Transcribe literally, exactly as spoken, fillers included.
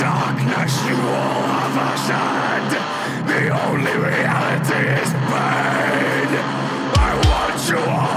darkness you all have ascend. The only reality is pain. I want you all